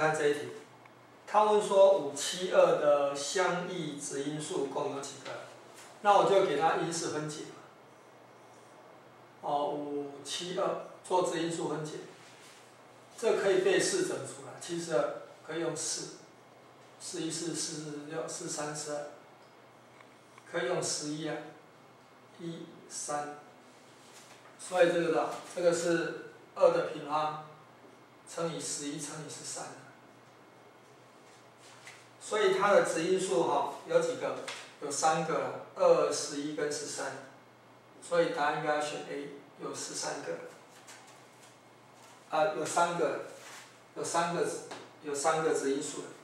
看这一题，他问说572的相异质因数共有几个？那我就给他因式分解嘛。572做质因数分解，这可以被4整出来，72可以用4，414、416、432，可以用11啊，13。所以这个是2的平方乘以11乘以13。所以它的质因数有几个？有3个了，2、11跟13。所以答案应该要选 A， 有13个。有3个质因数。